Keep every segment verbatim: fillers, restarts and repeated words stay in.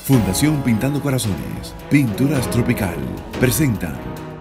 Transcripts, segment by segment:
Fundación Pintando Corazones, Pinturas Tropical, presenta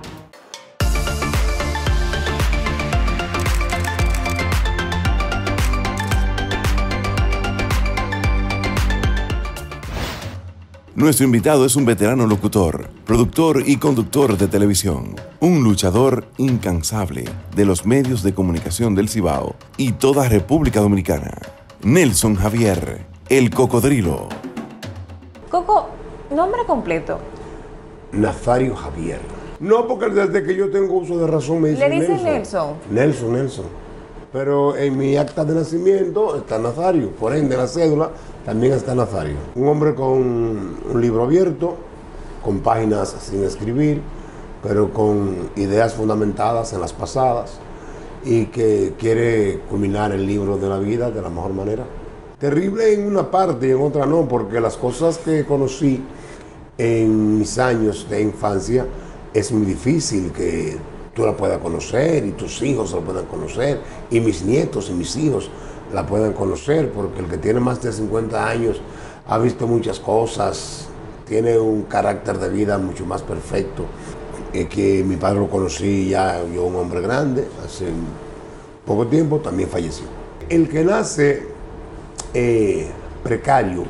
Nuestro invitado es un veterano locutor, productor y conductor de televisión, un luchador incansable de los medios de comunicación del Cibao y toda República Dominicana. Nelson Javier, el Cocodrilo. Coco, nombre completo. Nazario Javier. No, porque desde que yo tengo uso de razón me dicen ¿Le dicen Nelson? Nelson? Nelson, Nelson. Pero en mi acta de nacimiento está Nazario, por ende la cédula también está Nazario. Un hombre con un libro abierto, con páginas sin escribir, pero con ideas fundamentadas en las pasadas y que quiere culminar el libro de la vida de la mejor manera. Terrible en una parte y en otra no, porque las cosas que conocí en mis años de infancia es muy difícil que tú la puedas conocer y tus hijos la puedan conocer y mis nietos y mis hijos la puedan conocer, porque el que tiene más de cincuenta años ha visto muchas cosas, tiene un carácter de vida mucho más perfecto, eh, que mi padre lo conocí ya yo un hombre grande, hace poco tiempo también falleció. El que nace Eh, precario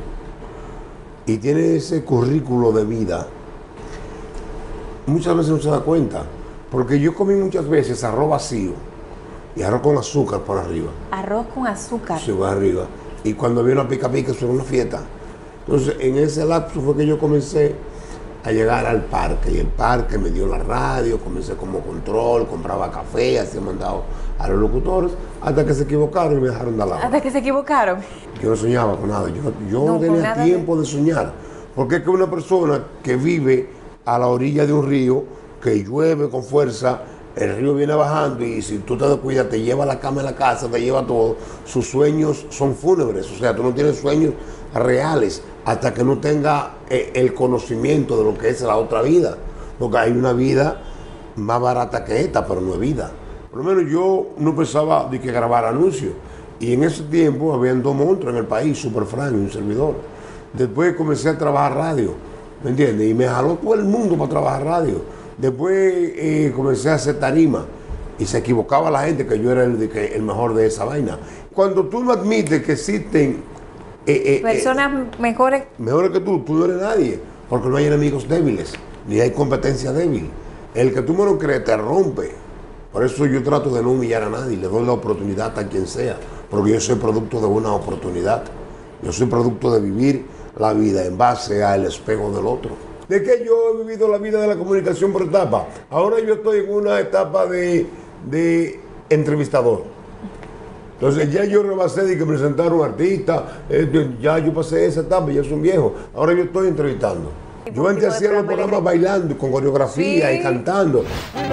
y tiene ese currículo de vida, muchas veces no se da cuenta, porque yo comí muchas veces arroz vacío y arroz con azúcar por arriba. Arroz con azúcar. Sí, por arriba. Y cuando vi una pica pica, eso era una fiesta. Entonces, en ese lapso fue que yo comencé a llegar al parque, y el parque me dio la radio, comencé como control, compraba café, hacía mandado a los locutores, hasta que se equivocaron y me dejaron de lado. Hasta que se equivocaron. Yo no soñaba con nada, yo, yo No, no tenía nada tiempo de... de soñar, porque es que una persona que vive a la orilla de un río, que llueve con fuerza, el río viene bajando y si tú te descuidas te lleva la cama en la casa, te lleva todo, sus sueños son fúnebres, o sea, tú no tienes sueños reales hasta que no tenga eh, el conocimiento de lo que es la otra vida, porque hay una vida más barata que esta, pero no es vida. Por lo menos yo no pensaba de que grabar anuncios, y en ese tiempo habían dos monstruos en el país, Super Frank y un servidor. Después comencé a trabajar radio, ¿me entiendes? Y me jaló todo el mundo para trabajar radio. Después eh, comencé a hacer tarima y se equivocaba la gente que yo era el, de, que, el mejor de esa vaina. Cuando tú no admites que existen eh, eh, personas eh, mejores mejores que tú, tú no eres nadie, porque no hay enemigos débiles, ni hay competencia débil. El que tú me lo crees te rompe. Por eso yo trato de no humillar a nadie, le doy la oportunidad a quien sea, porque yo soy producto de una oportunidad. Yo soy producto de vivir la vida en base al espejo del otro. ¿De qué yo he vivido la vida de la comunicación por etapa? Ahora yo estoy en una etapa de, de entrevistador. Entonces ya yo rebasé de que presentar a un artista, eh, ya yo pasé esa etapa, ya soy un viejo. Ahora yo estoy entrevistando. Yo antes hacía los programas bailando, con coreografía sí. y cantando.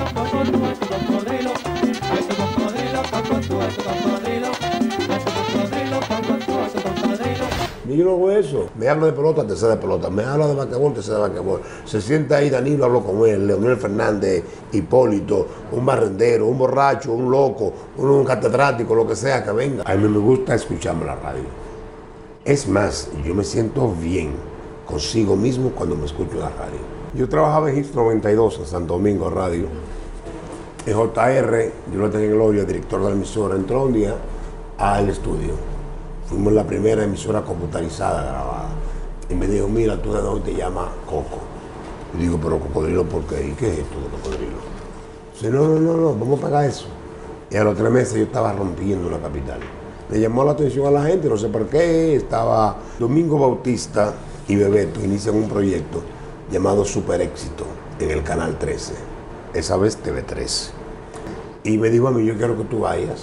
Y yo no hago eso. Me habla de pelota, te sé de pelota. Me habla de basquetbol, te sé de basquetbol. Se sienta ahí Danilo, hablo con él, Leonel Fernández, Hipólito, un barrendero, un borracho, un loco, un, un catedrático, lo que sea que venga. A mí me gusta escucharme la radio. Es más, yo me siento bien consigo mismo cuando me escucho la radio. Yo trabajaba en Hits noventa y dos en Santo Domingo Radio. En J R, yo lo tenía en Gloria, director de la emisora, entró un día al estudio. Fuimos la primera emisora computarizada grabada. Y me dijo, mira, tú de dónde te llamas Coco. Y digo, pero Cocodrilo, ¿por qué? ¿Y qué es esto de Cocodrilo? Dice, no, no, no, no, vamos a pagar eso. Y a los tres meses yo estaba rompiendo la capital. Le llamó la atención a la gente, no sé por qué. Estaba Domingo Bautista y Bebeto, inician un proyecto llamado Super Éxito en el Canal trece. Esa vez T V tres. Y me dijo a mí, yo quiero que tú vayas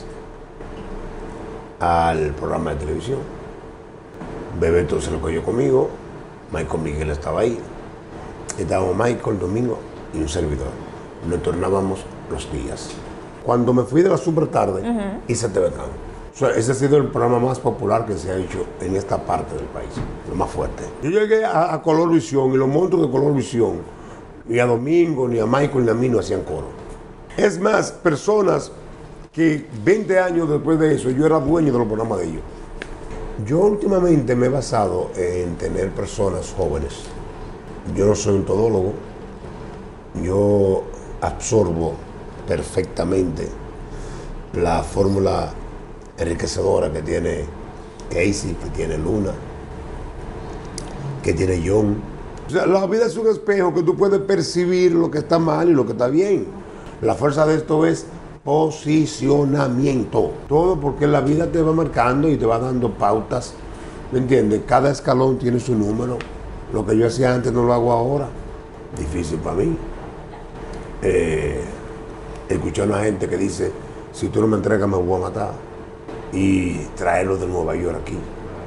al programa de televisión. Bebeto se lo cogió conmigo, Michael Miguel estaba ahí, estábamos Michael, Domingo y un servidor. Nos tornábamos los días. Cuando me fui de la super tarde, uh-huh. hice T V Can. O sea, ese ha sido el programa más popular que se ha hecho en esta parte del país, lo más fuerte. Yo llegué a, a Color Visión y los monstruos de Color Visión, ni a Domingo, ni a Michael, ni a mí no hacían coro. Es más, personas que veinte años después de eso, yo era dueño de los programas de ellos. Yo últimamente me he basado en tener personas jóvenes. Yo no soy un todólogo. Yo absorbo perfectamente la fórmula enriquecedora que tiene Casey, que tiene Luna, que tiene John. O sea, la vida es un espejo que tú puedes percibir lo que está mal y lo que está bien. La fuerza de esto es posicionamiento. Todo porque la vida te va marcando y te va dando pautas. ¿Me entiendes? Cada escalón tiene su número. Lo que yo hacía antes no lo hago ahora. Difícil para mí. Eh, escuchar a una gente que dice, si tú no me entregas me voy a matar. Y traerlo de Nueva York aquí.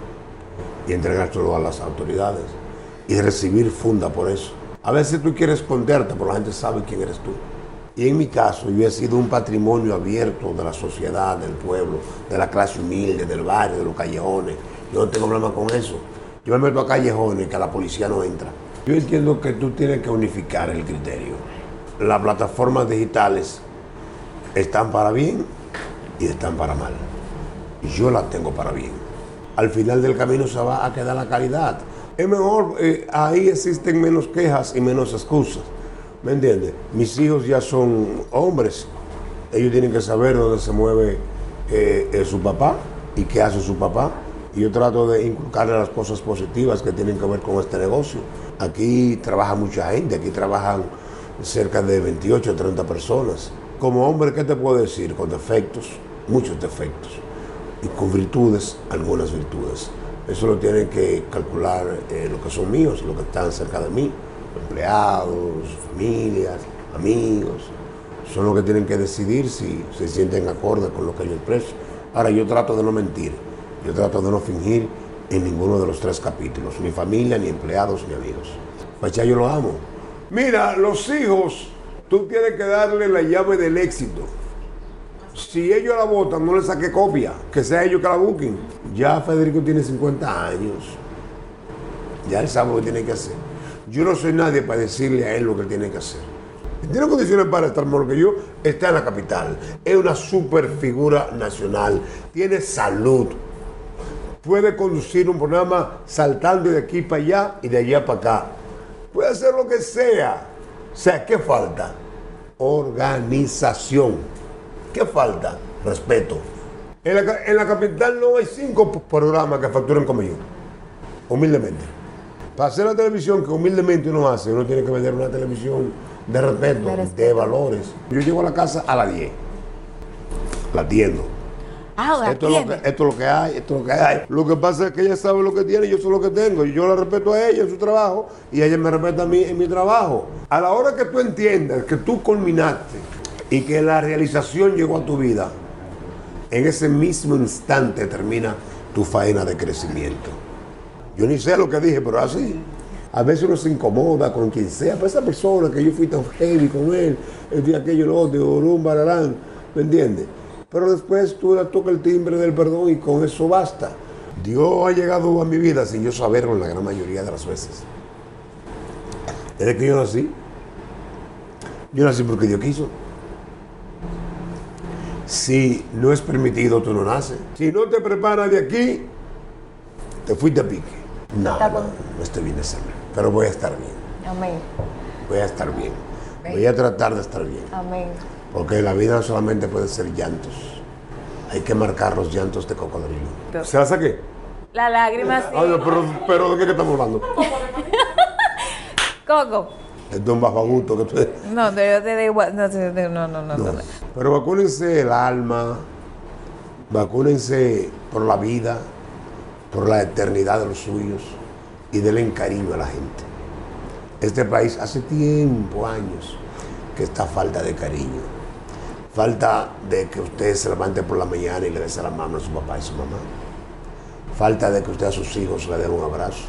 Y entregárselo a las autoridades. Y recibir funda por eso. A veces tú quieres esconderte, pero la gente sabe quién eres tú. Y en mi caso, yo he sido un patrimonio abierto de la sociedad, del pueblo, de la clase humilde, del barrio, de los callejones. Yo no tengo problema con eso. Yo me meto a callejones que la policía no entra. Yo entiendo que tú tienes que unificar el criterio. Las plataformas digitales están para bien y están para mal. Yo las tengo para bien. Al final del camino se va a quedar la calidad. Es mejor, eh, ahí existen menos quejas y menos excusas. ¿Me entiendes? Mis hijos ya son hombres. Ellos tienen que saber dónde se mueve eh, eh, su papá y qué hace su papá. Y yo trato de inculcarle las cosas positivas que tienen que ver con este negocio. Aquí trabaja mucha gente, aquí trabajan cerca de veintiocho o treinta personas. Como hombre, ¿qué te puedo decir? Con defectos, muchos defectos. Y con virtudes, algunas virtudes. Eso lo tienen que calcular eh, lo que son míos, lo que están cerca de mí. Empleados, familias, amigos, son los que tienen que decidir si se sienten acorde con lo que yo expreso. Ahora, yo trato de no mentir, yo trato de no fingir en ninguno de los tres capítulos, ni familia, ni empleados, ni amigos. Pues ya yo lo amo. Mira, los hijos, tú tienes que darle la llave del éxito. Si ellos la votan, no le saque copia, que sea ellos que la busquen. Ya Federico tiene cincuenta años, ya él sabe lo que tiene que hacer. Yo no soy nadie para decirle a él lo que él tiene que hacer. Tiene condiciones para estar mejor que yo, está en la capital. Es una super figura nacional. Tiene salud. Puede conducir un programa saltando de aquí para allá y de allá para acá. Puede hacer lo que sea. O sea, ¿qué falta? Organización. ¿Qué falta? Respeto. En la, en la capital no hay cinco programas que facturen como yo. Humildemente. Para hacer la televisión que humildemente uno hace, uno tiene que vender una televisión de respeto, de, respeto. de valores. Yo llego a la casa a las diez, la atiendo. Ah, la esto, es lo que, esto es lo que hay, esto es lo que hay. Lo que pasa es que ella sabe lo que tiene, yo sé lo que tengo. Y yo la respeto a ella en su trabajo y ella me respeta a mí en mi trabajo. A la hora que tú entiendas que tú culminaste y que la realización llegó a tu vida, en ese mismo instante termina tu faena de crecimiento. Yo ni sé lo que dije, pero así. A veces uno se incomoda con quien sea, pero esa persona que yo fui tan heavy con él, el día aquello, lo otro, un bararán, ¿me entiendes? Pero después tú le tocas el timbre del perdón y con eso basta. Dios ha llegado a mi vida sin yo saberlo la gran mayoría de las veces. Desde que yo nací, yo nací porque Dios quiso. Si no es permitido, tú no naces. Si no te preparas de aquí, te fuiste a pique. No, no, no estoy bien de salud, pero voy a estar bien. Amén. Voy a estar bien. Voy a tratar de estar bien. Amén. Porque la vida no solamente puede ser llantos. Hay que marcar los llantos de cocodrilo. ¿Se la saqué? La lágrima sí. Ay, pero, pero ¿de qué que estamos hablando? Coco. Esto es un bajo gusto que tú... No, yo te da igual. No, no, no, no, no. Pero vacúnense el alma, vacúnense por la vida, por la eternidad de los suyos y denle cariño a la gente. Este país hace tiempo, años, que está falta de cariño. Falta de que usted se levante por la mañana y le bese la mano a su papá y su mamá. Falta de que usted a sus hijos le dé un abrazo.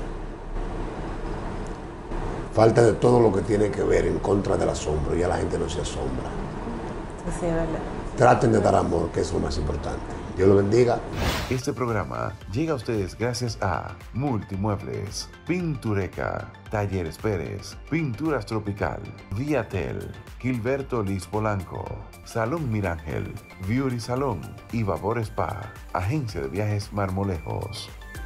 Falta de todo lo que tiene que ver en contra del asombro. Ya la gente no se asombra. Sí, es verdad. Traten de dar amor, que es lo más importante. Dios lo bendiga. Este programa llega a ustedes gracias a Multimuebles, Pintureca, Talleres Pérez, Pinturas Tropical, Viatel, Gilberto Liz Polanco, Salón Mirangel, Beauty Salón y Vapor Spa, Agencia de Viajes Marmolejos.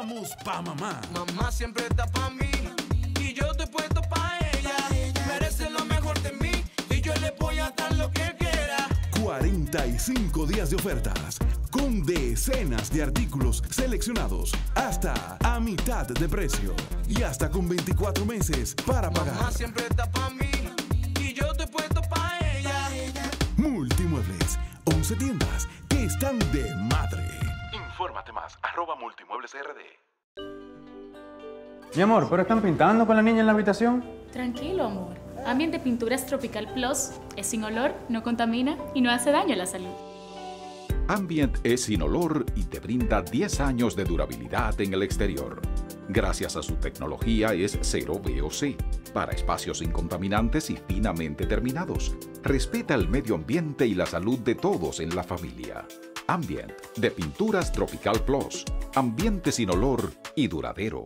estamos pa' mamá. Mamá siempre está pa' mí y yo te he puesto pa' ella. Merece lo mejor de mí y yo le voy a dar lo que quiera. cuarenta y cinco días de ofertas con decenas de artículos seleccionados hasta a mitad de precio y hasta con veinticuatro meses para pagar. Mamá siempre está pa' mí y yo te he puesto pa' ella. Multimuebles, once tiendas que están de madre. Infórmate más, arroba Multimuebles R D. Mi amor, ¿pero están pintando con la niña en la habitación? Tranquilo, amor. Ambiente Pinturas Tropical Plus es sin olor, no contamina y no hace daño a la salud. Ambient es sin olor y te brinda diez años de durabilidad en el exterior. Gracias a su tecnología es cero V O C, para espacios incontaminantes y finamente terminados. Respeta el medio ambiente y la salud de todos en la familia. Ambient, de Pinturas Tropical Plus. Ambiente sin olor y duradero.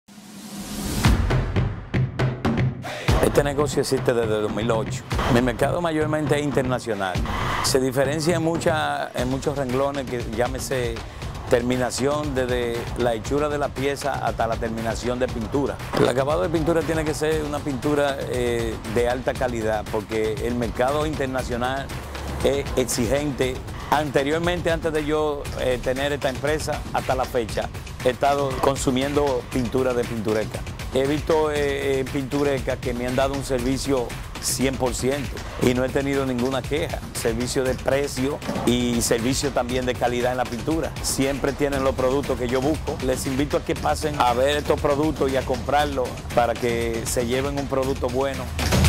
Este negocio existe desde dos mil ocho. Mi mercado mayormente es internacional. Se diferencia en, mucha, en muchos renglones, que llámese terminación desde la hechura de la pieza hasta la terminación de pintura. El acabado de pintura tiene que ser una pintura eh, de alta calidad, porque el mercado internacional es exigente. Anteriormente, antes de yo eh, tener esta empresa, hasta la fecha, he estado consumiendo pintura de Pintureca. He visto eh, pinturecas que me han dado un servicio cien por ciento y no he tenido ninguna queja. Servicio de precio y servicio también de calidad en la pintura. Siempre tienen los productos que yo busco. Les invito a que pasen a ver estos productos y a comprarlos para que se lleven un producto bueno.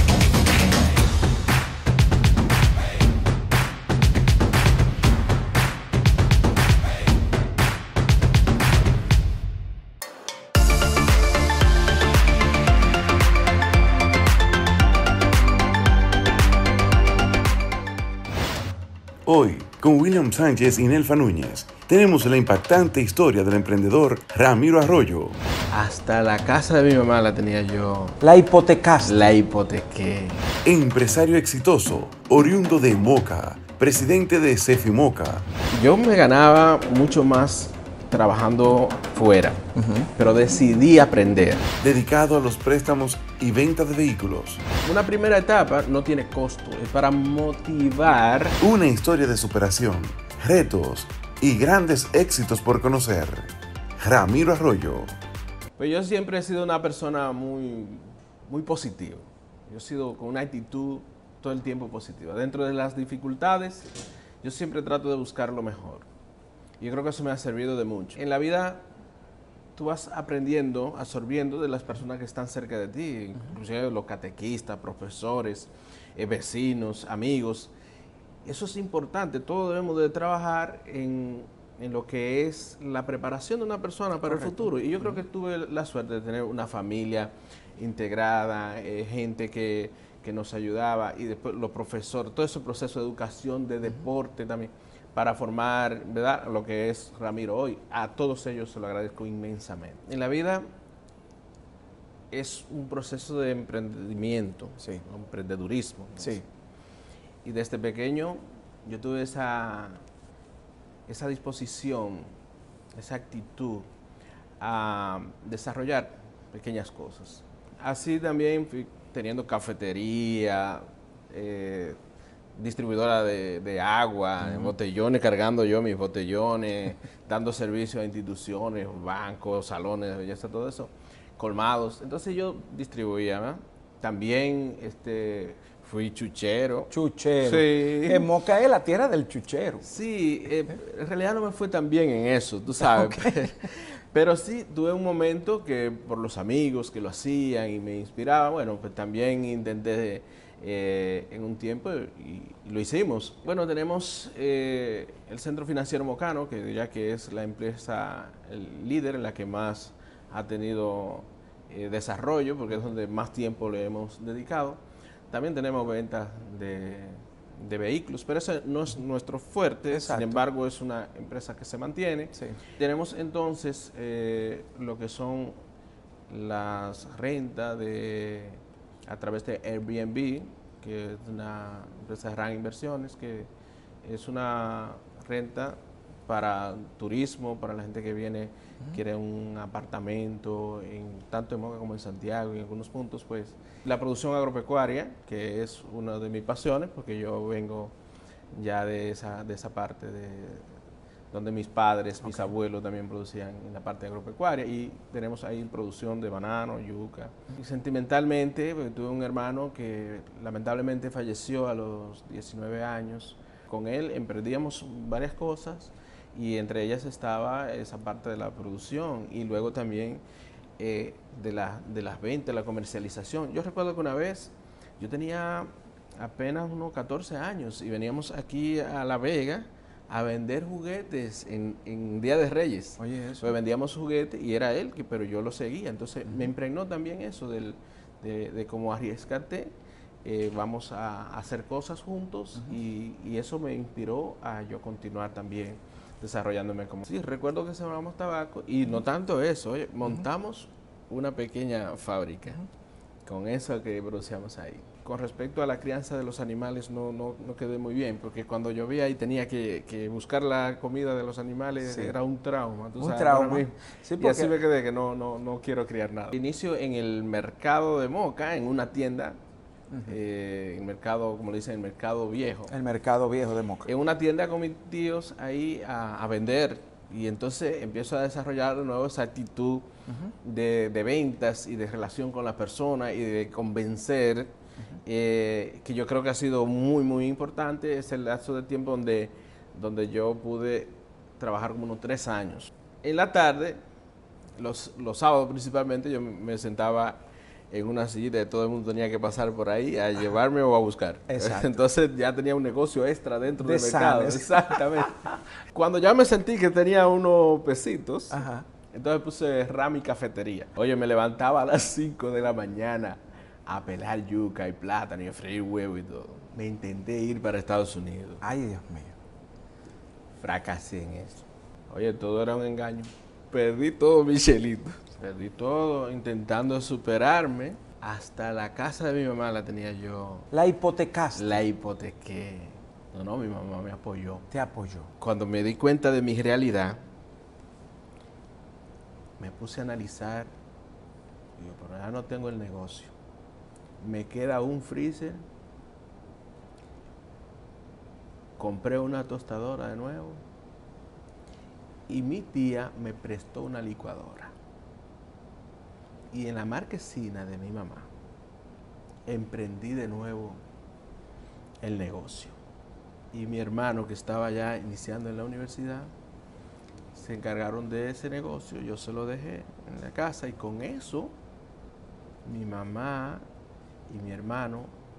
Hoy, con William Sánchez y Nelfa Núñez, tenemos la impactante historia del emprendedor Ramiro Arroyo. Hasta la casa de mi mamá la tenía yo. La hipotecaste. La hipotequé. Empresario exitoso, oriundo de Moca, presidente de Cefi Moca. Yo me ganaba mucho más trabajando fuera, uh-huh. pero decidí aprender. Dedicado a los préstamos y venta de vehículos. Una primera etapa no tiene costo, es para motivar. Una historia de superación, retos y grandes éxitos por conocer. Ramiro Arroyo. Pues yo siempre he sido una persona muy, muy positiva. Yo he sido con una actitud todo el tiempo positiva. Dentro de las dificultades, yo siempre trato de buscar lo mejor. Yo creo que eso me ha servido de mucho. En la vida, tú vas aprendiendo, absorbiendo de las personas que están cerca de ti, uh-huh. inclusive los catequistas, profesores, eh, vecinos, amigos. Eso es importante. Todos debemos de trabajar en, en lo que es la preparación de una persona para Correcto. El futuro. Y yo uh-huh. creo que tuve la suerte de tener una familia integrada, eh, gente que, que nos ayudaba, y después los profesores, todo ese proceso de educación, de deporte uh-huh. también, para formar, ¿verdad?, lo que es Ramiro hoy. A todos ellos se lo agradezco inmensamente. En la vida es un proceso de emprendimiento, sí. un emprendedurismo. ¿no? Sí. Y desde pequeño yo tuve esa, esa disposición, esa actitud a desarrollar pequeñas cosas. Así también fui teniendo cafetería, eh, distribuidora de, de agua, uh-huh. botellones, cargando yo mis botellones, dando servicio a instituciones, bancos, salones de belleza, todo eso, colmados. Entonces yo distribuía, ¿no? También este, fui chuchero. Chuchero. Sí. En Moca es la tierra del chuchero. Sí, eh, en realidad no me fue tan bien en eso, tú sabes. Okay. Pero sí, tuve un momento que por los amigos que lo hacían y me inspiraba, bueno, pues también intenté eh, en un tiempo y, y lo hicimos. Bueno, tenemos eh, el Centro Financiero Mocano, que diría que es la empresa, el líder en la que más ha tenido eh, desarrollo, porque es donde más tiempo le hemos dedicado. También tenemos ventas de, de vehículos, pero ese no es nuestro fuerte. Exacto. Sin embargo, es una empresa que se mantiene. Sí. Tenemos entonces eh, lo que son las rentas de, a través de Airbnb, que es una empresa de gran inversiones, que es una renta para turismo, para la gente que viene, uh-huh. quiere un apartamento, en, tanto en Moca como en Santiago, en algunos puntos, pues la producción agropecuaria, que es una de mis pasiones, porque yo vengo ya de esa, de esa parte de donde mis padres, okay. mis abuelos también producían en la parte agropecuaria, y tenemos ahí producción de banano, yuca. Y sentimentalmente, pues, tuve un hermano que lamentablemente falleció a los diecinueve años. Con él emprendíamos varias cosas, y entre ellas estaba esa parte de la producción, y luego también eh, de, la, de las ventas, la comercialización. Yo recuerdo que una vez yo tenía apenas unos catorce años, y veníamos aquí a La Vega a vender juguetes en, en Día de Reyes. Oye, eso. Pues vendíamos juguetes y era él, que, pero yo lo seguía. Entonces uh-huh. me impregnó también eso del, de, de cómo arriesgarte, eh, vamos a hacer cosas juntos uh-huh. y, y eso me inspiró a yo continuar también desarrollándome como... Sí, recuerdo que sembramos tabaco y no tanto eso, oye, montamos uh-huh. una pequeña fábrica uh-huh. con eso que producíamos ahí. Con respecto a la crianza de los animales no, no, no quedé muy bien, porque cuando llovía y tenía que, que buscar la comida de los animales sí. era un trauma. ¿Tú un sabes, trauma. Sí, y así me quedé que no, no, no quiero criar nada. Inicio en el mercado de Moca, en una tienda, uh-huh. eh, el mercado, como le dicen, el mercado viejo. El mercado viejo de Moca. En una tienda con mis tíos ahí a, a vender, y entonces empiezo a desarrollar de nuevo esa actitud uh-huh. de, de ventas y de relación con la persona y de convencer. Uh-huh. eh, que yo creo que ha sido muy muy importante. Es el lapso de tiempo donde, donde yo pude trabajar como unos tres años. En la tarde, los, los sábados principalmente, yo me sentaba en una sillita y todo el mundo tenía que pasar por ahí a llevarme o a buscar. Exacto. Entonces ya tenía un negocio extra dentro de del mercado. Sales. Exactamente. Cuando ya me sentí que tenía unos pesitos, Ajá. entonces puse Rami Cafetería. Oye, me levantaba a las cinco de la mañana a pelar yuca y plátano y a freír huevo y todo. Me intenté ir para Estados Unidos. Ay, Dios mío. Fracasé en eso. Oye, todo era un engaño. Perdí todo, Michelito. Perdí todo intentando superarme. Hasta la casa de mi mamá la tenía yo. ¿La hipotecaste? La hipotequé. No, no, mi mamá me apoyó. ¿Te apoyó? Cuando me di cuenta de mi realidad, me puse a analizar. Digo, pero ya no tengo el negocio. Me queda un freezer, compré una tostadora de nuevo y mi tía me prestó una licuadora. Y en la marquesina de mi mamá emprendí de nuevo el negocio. Y mi hermano, que estaba ya iniciando en la universidad, se encargaron de ese negocio, yo se lo dejé en la casa y con eso mi mamá y mi hermano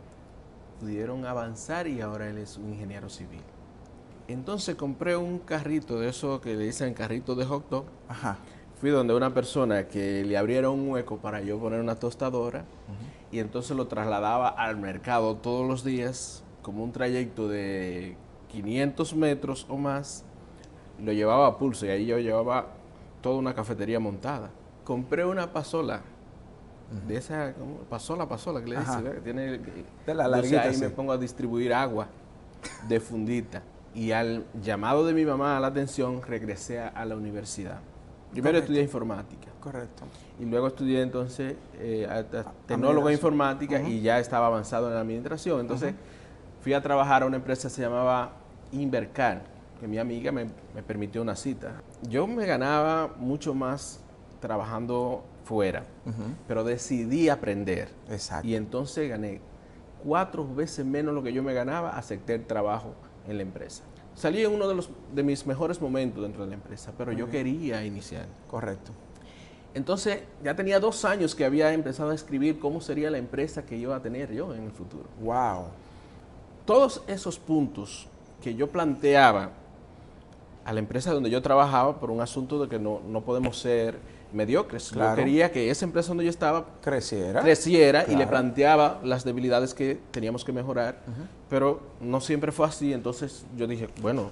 pudieron avanzar y ahora él es un ingeniero civil. Entonces compré un carrito de eso que le dicen carrito de hot dog. Ajá. Fui donde una persona que le abrieron un hueco para yo poner una tostadora uh-huh. y entonces lo trasladaba al mercado todos los días como un trayecto de quinientos metros o más. Lo llevaba a pulso y ahí yo llevaba toda una cafetería montada. Compré una pasola. Uh-huh. De esa, ¿cómo? pasola, pasola, que le dice, que tiene, de la larguita, ahí sí. me pongo a distribuir agua de fundita. Y al llamado de mi mamá a la atención, regresé a, a la universidad. Primero Correcto. estudié informática. Correcto. Y luego estudié entonces eh, a, a, tecnólogo en informática uh-huh. y ya estaba avanzado en la administración. Entonces uh-huh. fui a trabajar a una empresa que se llamaba Invercar, que mi amiga me, me permitió una cita. Yo me ganaba mucho más trabajando fuera, uh-huh. pero decidí aprender. Exacto. Y entonces gané cuatro veces menos lo que yo me ganaba, acepté el trabajo en la empresa. Salí en uno de, los, de mis mejores momentos dentro de la empresa, pero Muy yo bien. quería iniciar. Correcto. Entonces ya tenía dos años que había empezado a escribir cómo sería la empresa que iba a tener yo en el futuro. Wow. Todos esos puntos que yo planteaba a la empresa donde yo trabajaba por un asunto de que no, no podemos ser mediocres. Claro. Yo quería que esa empresa donde yo estaba creciera, creciera claro. y le planteaba las debilidades que teníamos que mejorar, uh-huh. pero no siempre fue así. Entonces yo dije, bueno,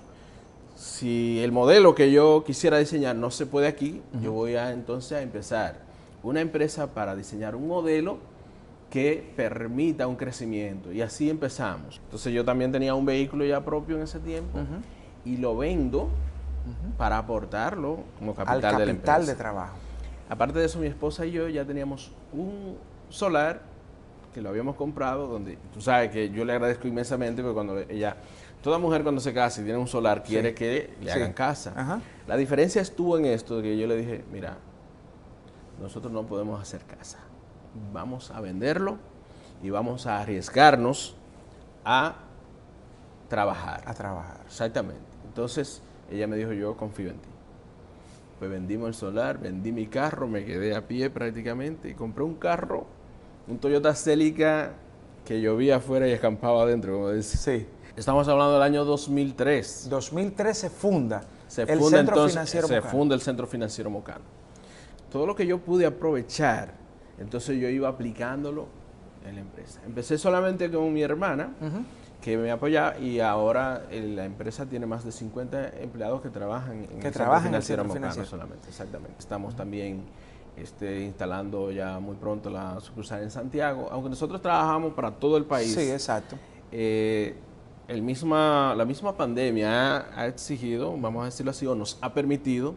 si el modelo que yo quisiera diseñar no se puede aquí, uh-huh. yo voy a entonces a empezar una empresa para diseñar un modelo que permita un crecimiento. Y así empezamos. Entonces yo también tenía un vehículo ya propio en ese tiempo uh-huh. y lo vendo uh-huh. para aportarlo como capital, al capital de la empresa. de trabajo. Aparte de eso, mi esposa y yo ya teníamos un solar que lo habíamos comprado, donde tú sabes que yo le agradezco inmensamente, porque cuando ella, toda mujer cuando se casa y tiene un solar quiere sí. que le sí. hagan casa. Ajá. La diferencia estuvo en esto, que yo le dije, mira, nosotros no podemos hacer casa, vamos a venderlo y vamos a arriesgarnos a trabajar. A trabajar. Exactamente. Entonces, ella me dijo, yo confío en ti. Pues vendimos el solar, vendí mi carro, me quedé a pie prácticamente y compré un carro, un Toyota Celica que llovía afuera y escampaba adentro, como dice. Sí. Estamos hablando del año dos mil tres. dos mil tres se funda se el funda Centro entonces, Financiero Se Mocano. funda el Centro Financiero Mocano. Todo lo que yo pude aprovechar, entonces yo iba aplicándolo en la empresa. Empecé solamente con mi hermana, uh-huh. que me apoyaba, y ahora eh, la empresa tiene más de cincuenta empleados que trabajan en que el trabajan Centro Financiero en el Mocano financiero. solamente. Exactamente. Estamos uh-huh. también este, instalando ya muy pronto la sucursal en Santiago, aunque nosotros trabajamos para todo el país. Sí, exacto. Eh, el misma, la misma pandemia ha, ha exigido, vamos a decirlo así, o nos ha permitido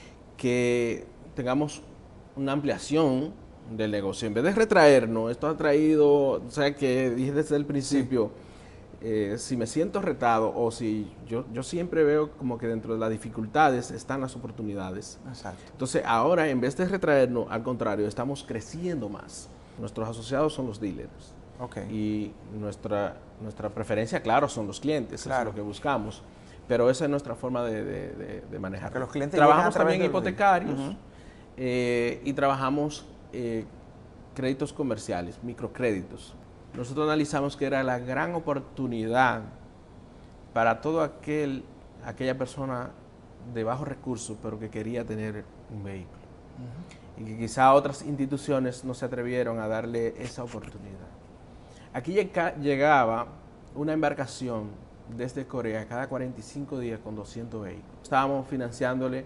que tengamos una ampliación del negocio. En vez de retraernos, esto ha traído, o sea, que dije desde el principio, sí. eh, si me siento retado o si yo, yo siempre veo como que dentro de las dificultades están las oportunidades. Exacto. Entonces, ahora en vez de retraernos, al contrario, estamos creciendo más. Nuestros asociados son los dealers. Okay. Y nuestra, nuestra preferencia, claro, son los clientes, claro. eso es lo que buscamos. Pero esa es nuestra forma de, de, de, de manejar. Que los clientes trabajamos también hipotecarios uh-huh. eh, y trabajamos eh, créditos comerciales, microcréditos. Nosotros analizamos que era la gran oportunidad para todo aquel, aquella persona de bajos recursos, pero que quería tener un vehículo. Uh-huh. Y que quizá otras instituciones no se atrevieron a darle esa oportunidad. Aquí llegaba una embarcación desde Corea cada cuarenta y cinco días con doscientos vehículos. Estábamos financiándole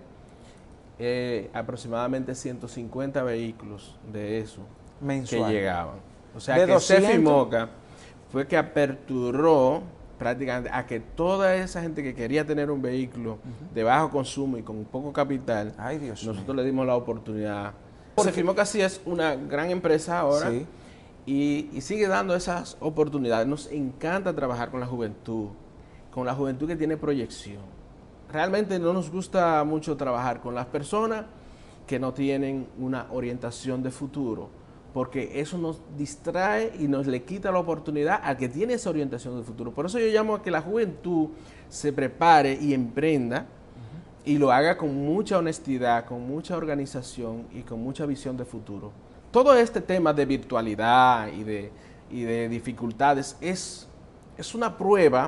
eh, aproximadamente ciento cincuenta vehículos de eso mensual que llegaban. O sea de que Cefimoca fue que aperturó prácticamente a que toda esa gente que quería tener un vehículo uh-huh. de bajo consumo y con poco capital, Ay, Dios nosotros mío. le dimos la oportunidad. Cefimoca sí es una gran empresa ahora. Sí. Y, y sigue dando esas oportunidades. Nos encanta trabajar con la juventud, con la juventud que tiene proyección. Realmente no nos gusta mucho trabajar con las personas que no tienen una orientación de futuro, porque eso nos distrae y nos le quita la oportunidad al que tiene esa orientación de futuro. Por eso yo llamo a que la juventud se prepare y emprenda uh-huh. y lo haga con mucha honestidad, con mucha organización y con mucha visión de futuro. Todo este tema de virtualidad y de, y de dificultades es, es una prueba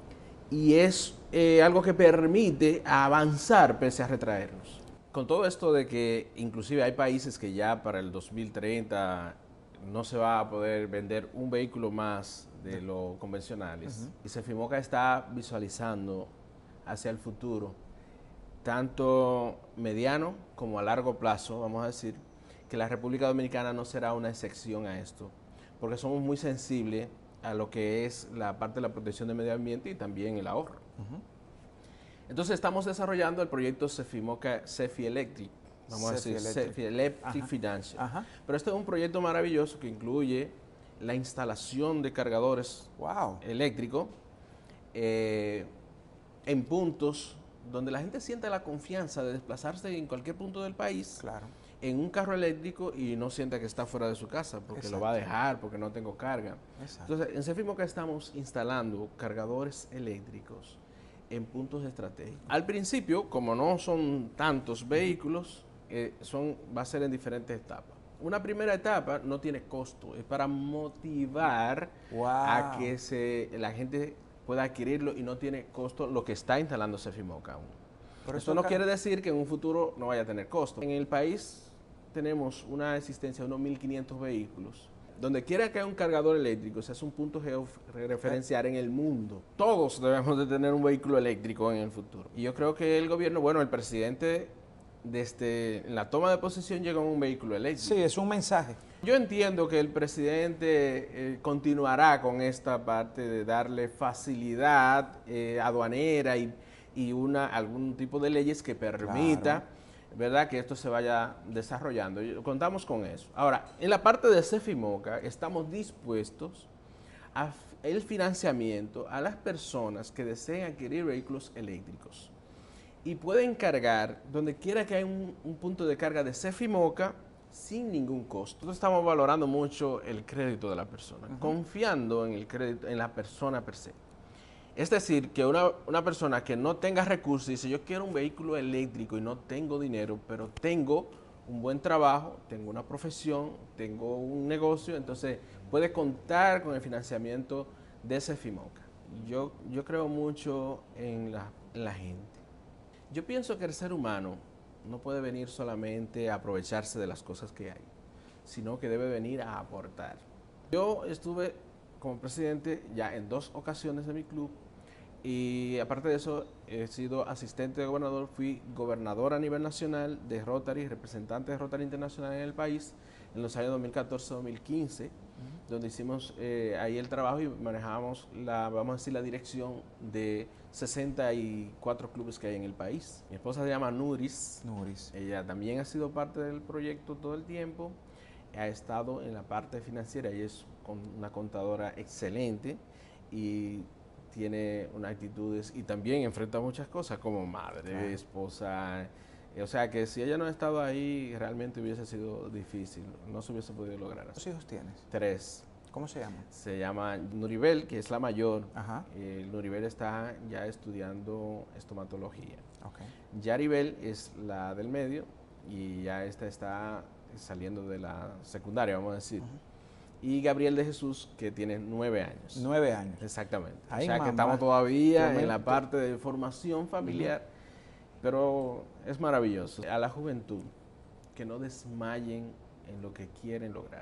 y es eh, algo que permite avanzar pese a retraernos. Con todo esto de que inclusive hay países que ya para el dos mil treinta no se va a poder vender un vehículo más de los convencionales, uh-huh. y Cefimoca está visualizando hacia el futuro, tanto mediano como a largo plazo, vamos a decir, que la República Dominicana no será una excepción a esto, porque somos muy sensibles a lo que es la parte de la protección del medio ambiente y también el ahorro. Uh-huh. Entonces estamos desarrollando el proyecto Cefimoca Cefi Electric, vamos Cefi a decir Electric. Cefi Electric Ajá. Financial. Ajá. Pero este es un proyecto maravilloso que incluye la instalación de cargadores wow. eléctricos eh, en puntos donde la gente sienta la confianza de desplazarse en cualquier punto del país. Claro. En un carro eléctrico y no sienta que está fuera de su casa porque Exacto. lo va a dejar, porque no tengo carga. Exacto. Entonces, en Cefimoca estamos instalando cargadores eléctricos en puntos estratégicos. Al principio, como no son tantos vehículos, eh, son, va a ser en diferentes etapas. Una primera etapa no tiene costo, es para motivar wow. a que se, la gente pueda adquirirlo y no tiene costo lo que está instalando Cefimoca aún. Pero esto no quiere decir que en un futuro no vaya a tener costo. En el país tenemos una existencia de unos mil quinientos vehículos. Donde quiera que haya un cargador eléctrico, se hace un punto georreferencial en el mundo. Todos debemos de tener un vehículo eléctrico en el futuro. Y yo creo que el gobierno, bueno, el presidente, desde la toma de posesión llegó a un vehículo eléctrico. Sí, es un mensaje. Yo entiendo que el presidente eh, continuará con esta parte de darle facilidad eh, aduanera y y una, algún tipo de leyes que permita, Claro. ¿verdad?, que esto se vaya desarrollando. Y contamos con eso. Ahora, en la parte de CEFIMOCA estamos dispuestos a el financiamiento a las personas que deseen adquirir vehículos eléctricos y pueden cargar donde quiera que haya un, un punto de carga de CEFIMOCA sin ningún costo. Nosotros estamos valorando mucho el crédito de la persona, uh-huh. confiando en el crédito, en la persona per se. Es decir, que una, una persona que no tenga recursos dice, yo quiero un vehículo eléctrico y no tengo dinero, pero tengo un buen trabajo, tengo una profesión, tengo un negocio, entonces puede contar con el financiamiento de CEFIMOCA. Yo, yo creo mucho en la, en la gente. Yo pienso que el ser humano no puede venir solamente a aprovecharse de las cosas que hay, sino que debe venir a aportar. Yo estuve como presidente ya en dos ocasiones de mi club y aparte de eso he sido asistente de gobernador, fui gobernador a nivel nacional de Rotary, representante de Rotary Internacional en el país en los años dos mil catorce a dos mil quince, uh-huh. donde hicimos eh, ahí el trabajo y manejábamos la, vamos a decir, la dirección de sesenta y cuatro clubes que hay en el país. Mi esposa se llama Nuris, Nuris. Ella también ha sido parte del proyecto todo el tiempo, ha estado en la parte financiera, ella es una contadora excelente y tiene unas actitudes y también enfrenta muchas cosas como madre, ah. esposa, o sea que si ella no ha estado ahí realmente hubiese sido difícil, no se hubiese podido lograr. ¿Cuántos hijos tienes? Tres. ¿Cómo se llama? Se llama Nuribel, que es la mayor. Ajá. Eh, Nuribel está ya estudiando estomatología. Okay. Yaribel es la del medio y ya esta está saliendo de la secundaria, vamos a decir. Uh-huh. Y Gabriel de Jesús, que tiene nueve años. Nueve años. Exactamente. Ay, o sea mamá. que estamos todavía Yo en me... la parte de formación familiar, uh-huh. pero es maravilloso. A la juventud, que no desmayen en lo que quieren lograr,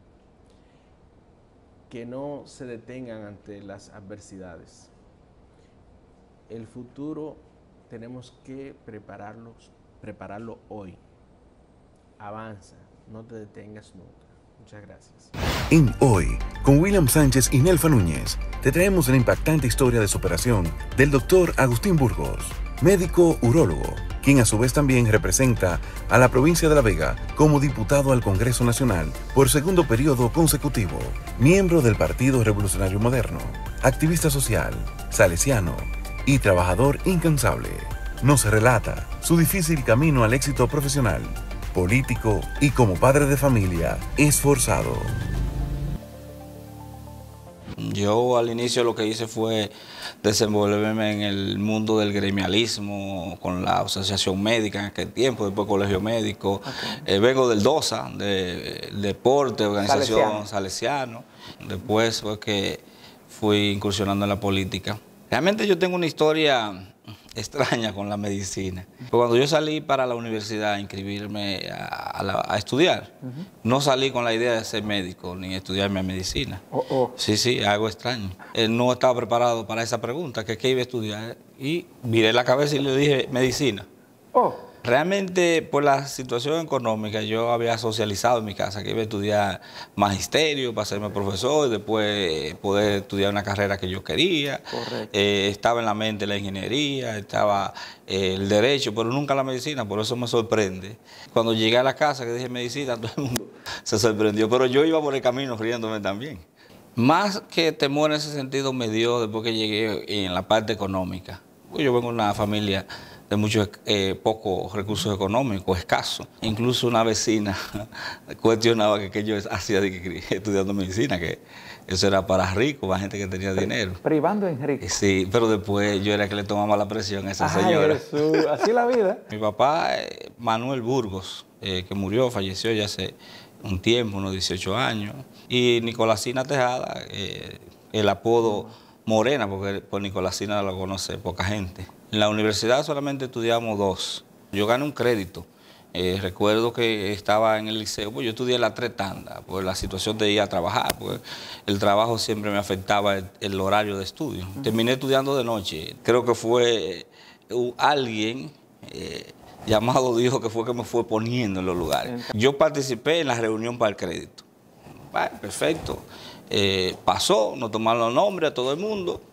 que no se detengan ante las adversidades. El futuro tenemos que prepararlos, prepararlo hoy. Avanza, no te detengas nunca. Muchas gracias. En Hoy, con William Sánchez y Nelfa Núñez, te traemos la impactante historia de superación del doctor Agustín Burgos, médico urólogo, quien a su vez también representa a la provincia de La Vega como diputado al Congreso Nacional por segundo periodo consecutivo, miembro del Partido Revolucionario Moderno, activista social, salesiano y trabajador incansable. Nos relata su difícil camino al éxito profesional, político y como padre de familia esforzado. Yo al inicio lo que hice fue desenvolverme en el mundo del gremialismo con la asociación médica en aquel tiempo, después colegio médico. Okay. Eh, vengo del DOSA, de, de deporte, organización salesiano. Después fue que fui incursionando en la política. Realmente yo tengo una historia extraña con la medicina. Cuando yo salí para la universidad a inscribirme a, a, la, a estudiar, uh-huh. no salí con la idea de ser médico ni estudiarme medicina. Oh, oh. Sí, sí, algo extraño. Él no estaba preparado para esa pregunta, que qué iba a estudiar, y viré la cabeza y le dije medicina. Oh. Realmente, por la situación económica, yo había socializado en mi casa que iba a estudiar magisterio para serme profesor y después poder estudiar una carrera que yo quería. Correcto. Eh, estaba en la mente la ingeniería, estaba eh, el derecho, pero nunca la medicina, por eso me sorprende. Cuando llegué a la casa que dije medicina, todo el mundo se sorprendió, pero yo iba por el camino riéndome también. Más que temor en ese sentido me dio después que llegué en la parte económica. Yo vengo de una familia de muchos eh, pocos recursos económicos, escasos. Incluso una vecina cuestionaba que, que yo hacía de que, estudiando medicina, que eso era para ricos, para gente que tenía dinero. Privando en rico. Sí, pero después yo era que le tomaba la presión a esa Ay, señora. Jesús, así la vida. Mi papá, eh, Manuel Burgos, eh, que murió, falleció ya hace un tiempo, unos dieciocho años. Y Nicolásina Tejada, eh, el apodo Morena, porque por Nicolásina lo conoce poca gente. En la universidad solamente estudiamos dos. Yo gané un crédito. Eh, recuerdo que estaba en el liceo, pues yo estudié las tres tandas, por la situación de ir a trabajar, porque el trabajo siempre me afectaba el, el horario de estudio. Uh-huh. Terminé estudiando de noche. Creo que fue uh, alguien eh, llamado Dios que fue que me fue poniendo en los lugares. Yo participé en la reunión para el crédito. Bueno, perfecto. Eh, pasó, nos tomaron los nombres a todo el mundo.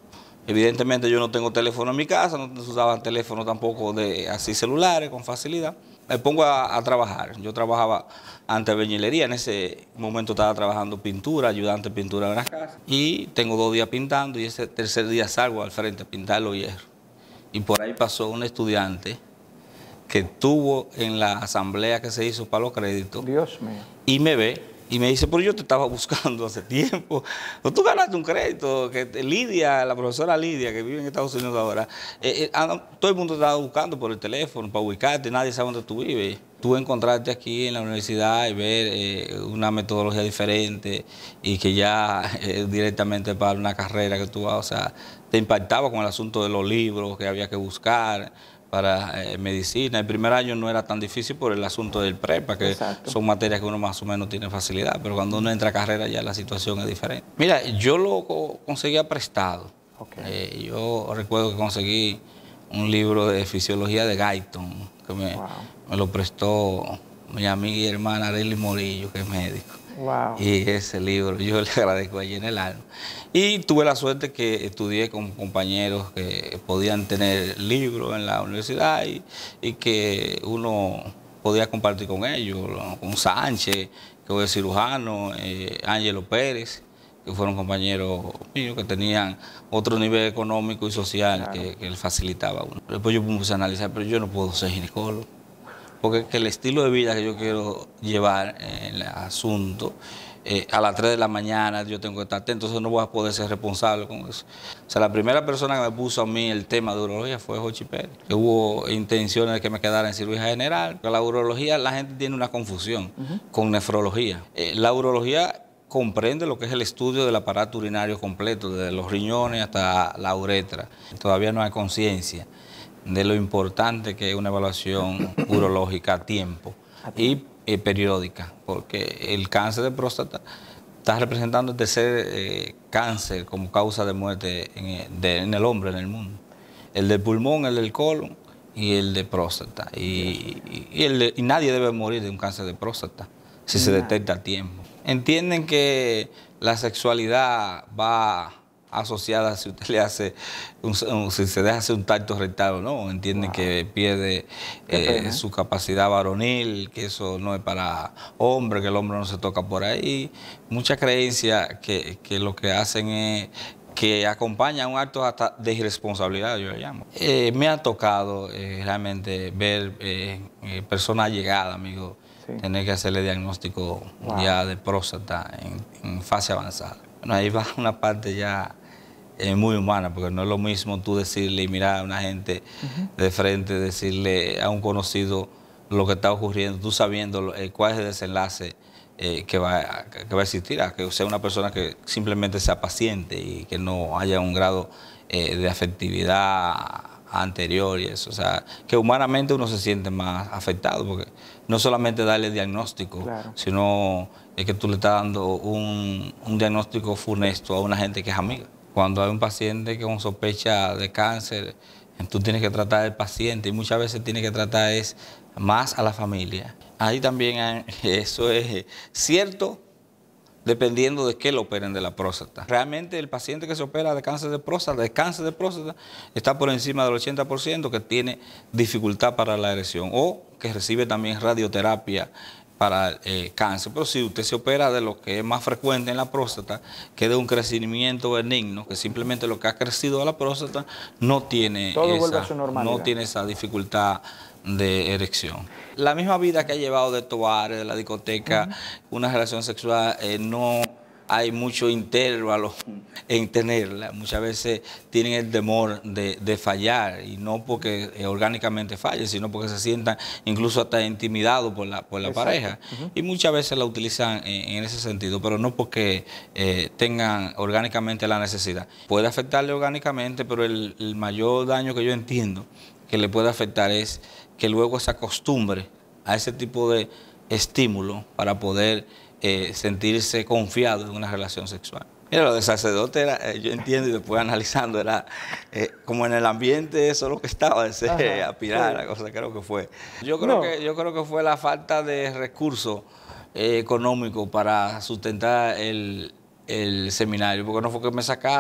Evidentemente yo no tengo teléfono en mi casa, no se usaban teléfonos tampoco de así celulares con facilidad. Me pongo a, a trabajar. Yo trabajaba ante albañilería, en ese momento estaba trabajando pintura, ayudante de pintura en una casa. Y tengo dos días pintando y ese tercer día salgo al frente a pintar los hierros. Y por ahí pasó un estudiante que estuvo en la asamblea que se hizo para los créditos. Dios mío. Y me ve y me dice, pero yo te estaba buscando hace tiempo. ¿No tú ganaste un crédito? Que Lidia, la profesora Lidia, que vive en Estados Unidos ahora, eh, eh, todo el mundo te estaba buscando por el teléfono para ubicarte, nadie sabe dónde tú vives. Tú encontrarte aquí en la universidad y ver eh, una metodología diferente y que ya eh, directamente para una carrera que tú vas, o sea, te impactaba con el asunto de los libros que había que buscar para eh, medicina. El primer año no era tan difícil por el asunto del prepa, que Exacto. son materias que uno más o menos tiene facilidad, pero cuando uno entra a carrera ya la situación es diferente. Mira, yo lo conseguía prestado. Okay. Eh, yo recuerdo que conseguí un libro de fisiología de Guyton, que me, wow. me lo prestó mi amiga y hermana Arely Morillo, que es médico. Wow. Y ese libro yo le agradezco allí en el alma. Y tuve la suerte que estudié con compañeros que podían tener libros en la universidad y, y que uno podía compartir con ellos, con Sánchez, que fue cirujano, eh, Ángelo Pérez, que fueron compañeros míos que tenían otro nivel económico y social claro. que, que les facilitaba a uno. Después yo me puse a analizar, pero yo no puedo ser ginecólogo. Porque que el estilo de vida que yo quiero llevar en el asunto, eh, a las tres de la mañana yo tengo que estar atento, entonces no voy a poder ser responsable con eso. O sea, la primera persona que me puso a mí el tema de urología fue Jochi Pérez, que hubo intenciones de que me quedara en cirugía general. Con la urología la gente tiene una confusión uh-huh. con nefrología. Eh, la urología comprende lo que es el estudio del aparato urinario completo, desde los riñones hasta la uretra. Todavía no hay conciencia de lo importante que es una evaluación urológica a tiempo y eh, periódica, porque el cáncer de próstata está representando el tercer eh, cáncer como causa de muerte en el, de, en el hombre en el mundo. El del pulmón, el del colon y el de próstata. Y, y, y, el de, y nadie debe morir de un cáncer de próstata si se detecta a tiempo. Entienden que la sexualidad va asociada si usted le hace, un, un, si se deja hacer un tacto rectal o no, entienden wow. que pierde eh, su capacidad varonil, que eso no es para hombre, que el hombre no se toca por ahí. Mucha creencia que, que lo que hacen es que acompaña un acto hasta de irresponsabilidad, yo le llamo. Eh, me ha tocado eh, realmente ver eh, eh, personas llegadas, amigo, sí. tener que hacerle diagnóstico wow. ya de próstata en, en fase avanzada. Bueno, ahí va una parte ya eh, muy humana, porque no es lo mismo tú decirle y mirar a una gente uh-huh. de frente, decirle a un conocido lo que está ocurriendo, tú sabiendo eh, cuál es el desenlace eh, que, va, que va a existir, a que sea una persona que simplemente sea paciente y que no haya un grado eh, de afectividad anterior y eso. O sea, que humanamente uno se siente más afectado, porque no solamente darle diagnóstico, claro. sino es que tú le estás dando un, un diagnóstico funesto a una gente que es amiga. Cuando hay un paciente con sospecha de cáncer, tú tienes que tratar al paciente y muchas veces tienes que tratar es más a la familia. Ahí también hay, eso es cierto dependiendo de qué lo operen de la próstata. Realmente el paciente que se opera de cáncer de próstata, de cáncer de próstata, está por encima del ochenta por ciento que tiene dificultad para la erección o que recibe también radioterapia para eh, cáncer. Pero si usted se opera de lo que es más frecuente en la próstata, que es de un crecimiento benigno, que simplemente lo que ha crecido a la próstata no tiene, Todo esa, vuelve a su normalidad. no tiene esa dificultad de erección. La misma vida que ha llevado de estos bares, de la discoteca, uh-huh. una relación sexual, eh, no hay mucho intervalo en tenerla. Muchas veces tienen el temor de, de fallar, y no porque eh, orgánicamente fallen, sino porque se sientan incluso hasta intimidados por la, por la pareja. Uh-huh. Y muchas veces la utilizan en, en ese sentido, pero no porque eh, tengan orgánicamente la necesidad. Puede afectarle orgánicamente, pero el, el mayor daño que yo entiendo que le puede afectar es que luego se acostumbre a ese tipo de estímulo para poder eh, sentirse confiado en una relación sexual. Mira, lo de sacerdote era, eh, yo entiendo, y después analizando, era eh, como en el ambiente eso lo que estaba, ese Ajá, aspirar, sí. la cosa creo que fue. Yo creo, no. que, yo creo que fue la falta de recursos eh, económicos para sustentar el, el seminario, porque no fue que me sacaron.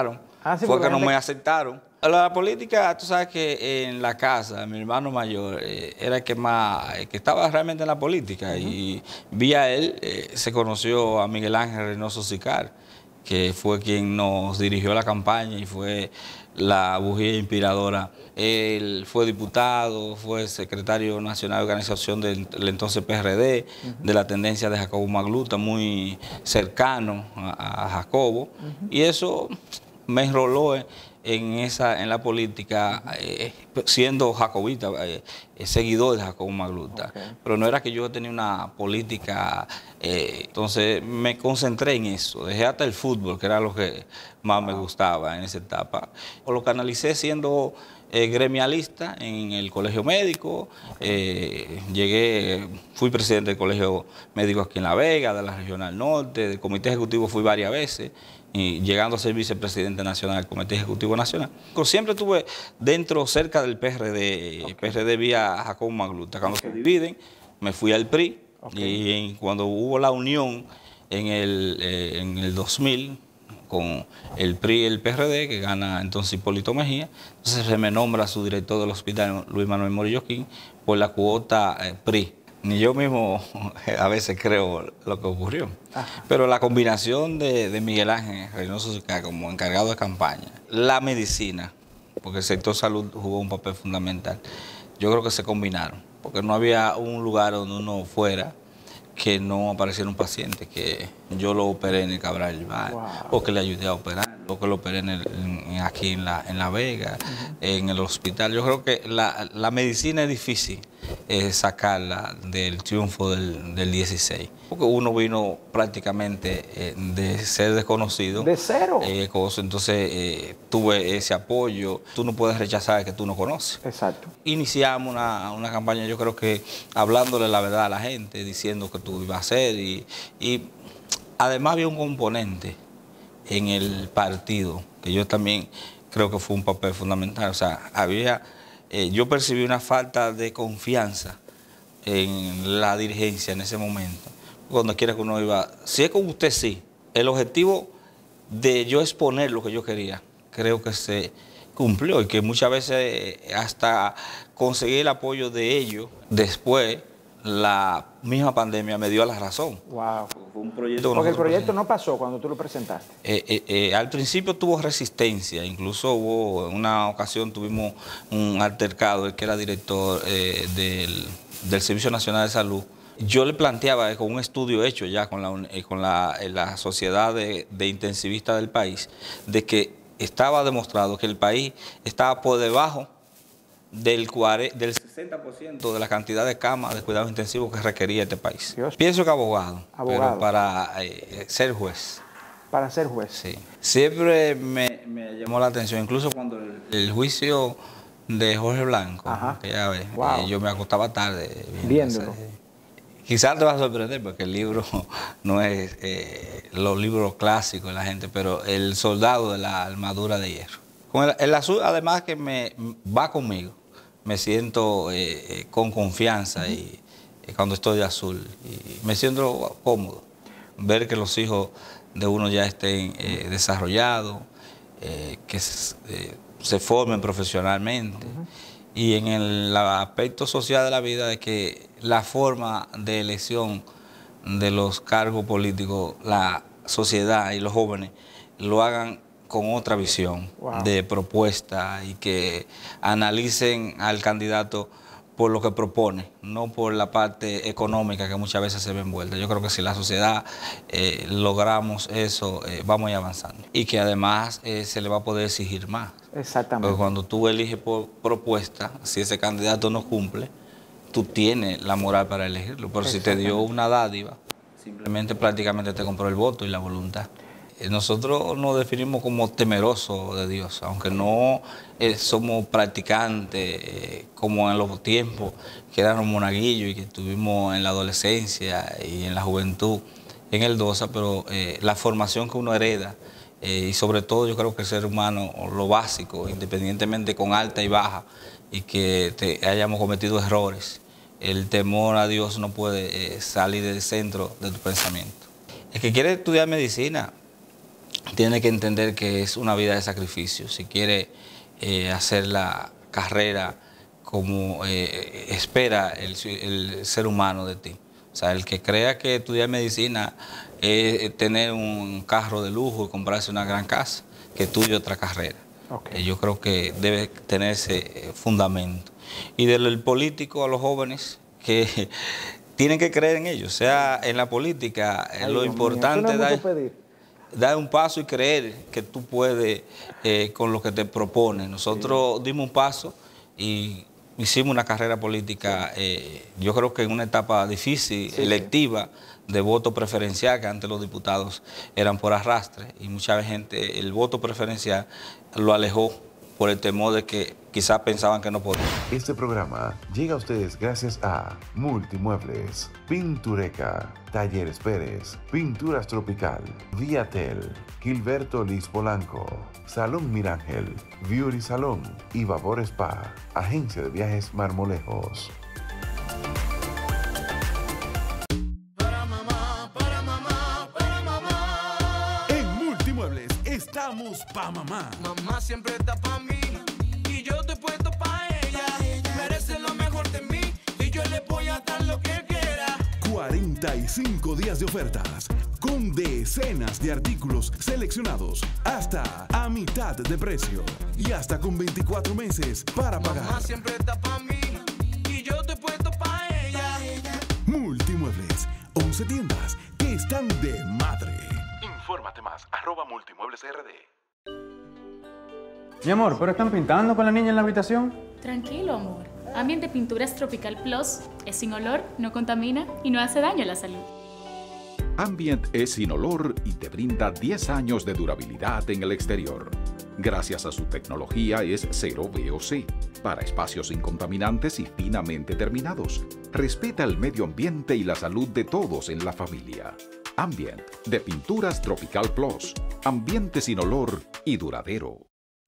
Ah, sí, fue porque que la no gente- me aceptaron. La política, tú sabes que en la casa, mi hermano mayor eh, era el que más, el que estaba realmente en la política. Uh-huh. Y vía él eh, se conoció a Miguel Ángel Reynoso Sicar, que fue quien nos dirigió la campaña y fue la bujía inspiradora. Él fue diputado, fue secretario nacional de organización del, del entonces P R D, uh-huh. de la tendencia de Jacobo Magluta, muy cercano a, a Jacobo. Uh-huh. Y eso me enroló en, en, esa, en la política, eh, siendo jacobita, eh, seguidor de Jacobo Magluta. Okay. Pero no era que yo tenía una política, eh, entonces me concentré en eso. Dejé hasta el fútbol, que era lo que más wow. me gustaba en esa etapa. O lo canalicé siendo eh, gremialista en el colegio médico. Eh, llegué, fui presidente del colegio médico aquí en La Vega, de la Regional Norte, del comité ejecutivo fui varias veces, y llegando a ser vicepresidente nacional del Comité Ejecutivo Nacional. Pero siempre estuve dentro, cerca del P R D, okay. P R D vía Jacobo Magluta. Cuando okay. se dividen, me fui al P R I, okay. y cuando hubo la unión en el, eh, en el dos mil, con el P R I y el P R D, que gana entonces Hipólito Mejía, entonces se me nombra su director del hospital, Luis Manuel Morillo King, por la cuota eh, P R I. Ni yo mismo a veces creo lo que ocurrió. Ajá. Pero la combinación de, de Miguel Ángel Reynoso Sicar como encargado de campaña, la medicina, porque el sector salud jugó un papel fundamental, yo creo que se combinaron, porque no había un lugar donde uno fuera que no apareciera un paciente, que yo lo operé en el Cabral Bar, wow. o que le ayudé a operar, o que lo operé en el, en, aquí en La, en la Vega, uh-huh. en el hospital. Yo creo que la, la medicina es difícil eh, sacarla del triunfo del, del dieciséis, porque uno vino prácticamente eh, de ser desconocido. ¿De cero? Eh, entonces eh, tuve ese apoyo. Tú no puedes rechazar que tú no conoces. Exacto. Iniciamos una, una campaña, yo creo que hablándole la verdad a la gente, diciendo que tú ibas a hacer, y, y además había un componente en el partido, que yo también creo que fue un papel fundamental. O sea, había, eh, yo percibí una falta de confianza en la dirigencia en ese momento. Cuando quiera que uno iba, si es con usted, sí. El objetivo de yo exponer lo que yo quería, creo que se cumplió, y que muchas veces hasta conseguí el apoyo de ellos. Después, la misma pandemia me dio la razón. Wow. Fue un proyecto Porque el proyecto no pasó cuando tú lo presentaste. Eh, eh, eh, al principio tuvo resistencia, incluso hubo, en una ocasión tuvimos un altercado, el que era director eh, del, del Servicio Nacional de Salud. Yo le planteaba eh, con un estudio hecho ya con la, eh, con la, eh, la sociedad de, de intensivistas del país, de que estaba demostrado que el país estaba por debajo del, del sesenta por ciento de la cantidad de camas de cuidados intensivos que requería este país. Dios. Pienso que abogado, abogado. Pero para eh, ser juez. Para ser juez. Sí. Siempre me, me llamó la atención, incluso cuando el, el juicio de Jorge Blanco, Ajá. que ya ves, Wow. eh, yo me acostaba tarde viéndolo. Quizás te va a sorprender porque el libro no es eh, los libros clásicos de la gente, pero El soldado de la armadura de hierro. Con el, el azul, además, que me va conmigo, me siento eh, con confianza y, y cuando estoy de azul, y me siento cómodo. Ver que los hijos de uno ya estén eh, desarrollados, eh, que se, eh, se formen profesionalmente. Uh-huh. Y en el aspecto social de la vida, de que la forma de elección de los cargos políticos, la sociedad y los jóvenes lo hagan con otra visión, wow, de propuesta, y que analicen al candidato por lo que propone, no por la parte económica que muchas veces se ve envuelta. Yo creo que si la sociedad eh, logramos eso, eh, vamos a ir avanzando. Y que además eh, se le va a poder exigir más. Exactamente. Porque cuando tú eliges por propuesta, si ese candidato no cumple, tú tienes la moral para elegirlo. Pero si te dio una dádiva, simplemente prácticamente te compró el voto y la voluntad. Nosotros nos definimos como temerosos de Dios, aunque no eh, somos practicantes eh, como en los tiempos que éramos monaguillos y que estuvimos en la adolescencia y en la juventud en el DOSA, pero eh, la formación que uno hereda, eh, y sobre todo yo creo que el ser humano, lo básico, independientemente con alta y baja, y que te, hayamos cometido errores, el temor a Dios no puede eh, salir del centro de tu pensamiento. El que quiere estudiar medicina, tiene que entender que es una vida de sacrificio. Si quiere eh, hacer la carrera como eh, espera el, el ser humano de ti. O sea, el que crea que estudiar medicina es tener un carro de lujo y comprarse una gran casa, que estudie otra carrera. Okay. Eh, yo creo que debe tener ese fundamento. Y del político a los jóvenes que tienen que creer en ellos. O sea, en la política Ay, lo Dios importante es dar, dar un paso y creer que tú puedes eh, con lo que te proponen. Nosotros sí. dimos un paso y hicimos una carrera política, eh, yo creo que en una etapa difícil, sí, electiva, de voto preferencial, que antes los diputados eran por arrastre, y mucha gente el voto preferencial lo alejó por el temor de que quizás pensaban que no podían. Este programa llega a ustedes gracias a Multimuebles, Pintureca, Talleres Pérez, Pinturas Tropical, Viatel, Gilberto Liz Polanco, Salón Mirángel, Beauty Salón y Vapor Spa, Agencia de Viajes Marmolejos. Estamos pa' mamá. Mamá siempre está pa' mí y yo te he puesto pa' ella. Merece lo mejor de mí y yo le voy a dar lo que quiera. cuarenta y cinco días de ofertas con decenas de artículos seleccionados hasta a mitad de precio y hasta con veinticuatro meses para pagar. Mamá siempre está pa' mí y yo te he puesto pa' ella. Multimuebles, once tiendas que están de madre. Infórmate más, arroba Multimuebles R D. Mi amor, ¿pero están pintando con la niña en la habitación? Tranquilo, amor. Ambiente Pinturas Tropical Plus es sin olor, no contamina y no hace daño a la salud. Ambient es sin olor y te brinda diez años de durabilidad en el exterior. Gracias a su tecnología es cero V O C, para espacios incontaminantes y finamente terminados. Respeta el medio ambiente y la salud de todos en la familia. Ambient, de Pinturas Tropical Plus. Ambiente sin olor y duradero.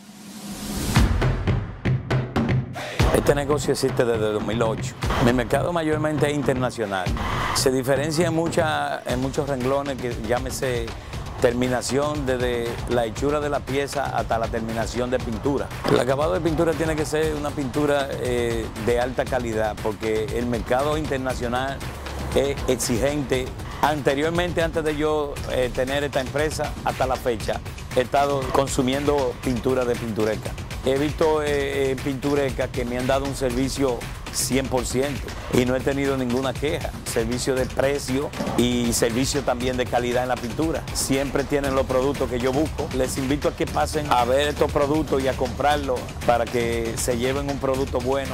Este negocio existe desde dos mil ocho. Mi mercado mayormente es internacional. Se diferencia en, mucha, en muchos renglones, que llámese terminación desde la hechura de la pieza hasta la terminación de pintura. El acabado de pintura tiene que ser una pintura eh, de alta calidad, porque el mercado internacional es exigente. Anteriormente, antes de yo eh, tener esta empresa, hasta la fecha, he estado consumiendo pintura de Pintureca. He visto eh, pinturecas que me han dado un servicio cien por ciento y no he tenido ninguna queja. Servicio de precio y servicio también de calidad en la pintura. Siempre tienen los productos que yo busco. Les invito a que pasen a ver estos productos y a comprarlos para que se lleven un producto bueno.